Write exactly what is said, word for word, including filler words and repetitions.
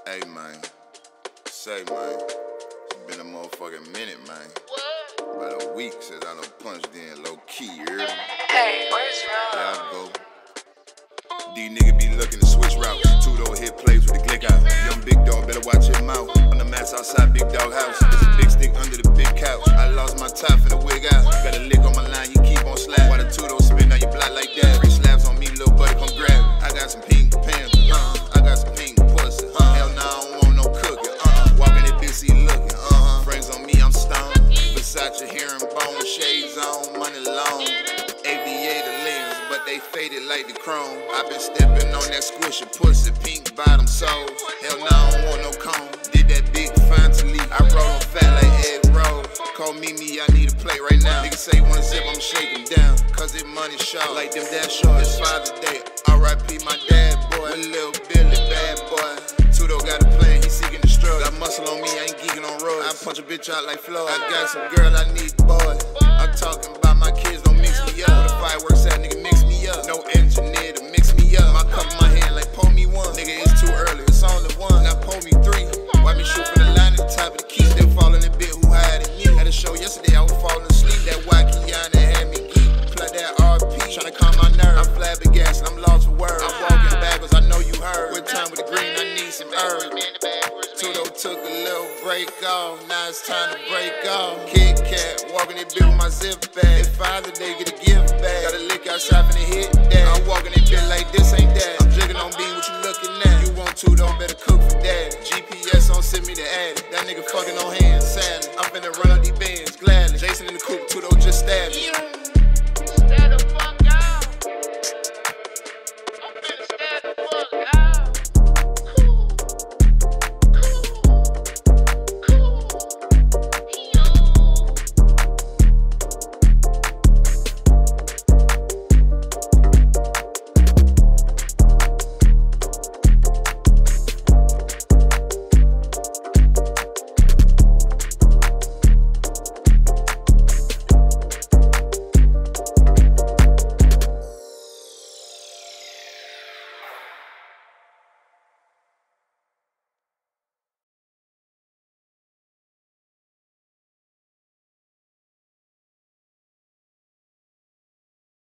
Hey, man. Say, man. It's been a motherfucking minute, man. What? About a week since I done punched in low-key, you hear me? Hey, where's Ron? There I go. These niggas be looking to switch routes. Two door hit plays with the glick out. Young big dog, better watch your mouth. On the mats outside big dog house. There's a big stick under the big couch. I lost my top for the wig out. Got a lick on my line, you keep on slap. While the two door spin on your block like that. Three slabs on me, little buddy, come grab it. I got some pink pants, uh-huh. I got some pink pussy, uh-huh. Hell nah, I don't want no cooking, uh-huh. Walking that bitch, see looking, uh-huh. Friends on me, I'm stoned. Versace herringbone, shades on, money long. Aviator lens, but they faded like the chrome. I been stepping on that squisher pussy, pink bottom soles. Hell nah, I don't want no cone. Did that big fine to leave. I roll on fat like Ed Rose. Call Mimi, I need a plate right now. Niggas say one zip, I'm shaking down. Cause it money short, like them dash short. It's Father's Day, R I P my dad, boy. A little Billy, bad boy. Tudo got a plan, he seeking the struggle. Got muscle on me, I ain't geeking on roads. I punch a bitch out like Floyd. I got some girl, I need boys. I'm talking about my kids, don't mix me up. Where the fireworks at, nigga, mix me up. No engineer to mix me up. My cup in my hand like pull me one. Nigga, it's too early, it's only one. Now pull me three. Why me shoot from the line at the top of the key? Still falling a bit, who higher than you? At a show yesterday, I was falling asleep. That Wakiana had me geek. Play that R P, tryna calm my nerve. I'm flabbergasted, I'm lost for words. I'm walking backwards, I know you heard. With time with the green, I need some herbs. Tudo took a little break off, now it's time to break off. Kit Kat, walking that bitch with my zip bag. It's Father's Day, get a gift bag. Got a lick outside finna hit that. I'm walking that bitch like this ain't that. I'm jigging on beam, what you looking at? You want Tudo, better cook for daddy. G P S on send me the addy. That nigga fucking on hands, sadly. I'm finna run up these bands, gladly. Jason in the coupe, Tudo just stabbed me.